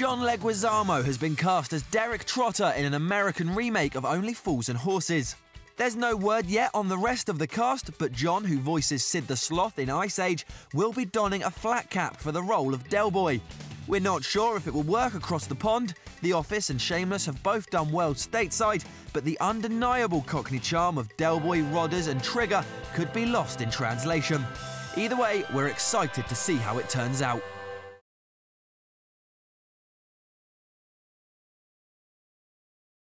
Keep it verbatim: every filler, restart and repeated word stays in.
John Leguizamo has been cast as Derek Trotter in an American remake of Only Fools and Horses. There's no word yet on the rest of the cast, but John, who voices Sid the Sloth in Ice Age, will be donning a flat cap for the role of Del Boy. We're not sure if it will work across the pond. The Office and Shameless have both done well stateside, but the undeniable Cockney charm of Del Boy, Rodders and Trigger could be lost in translation. Either way, we're excited to see how it turns out.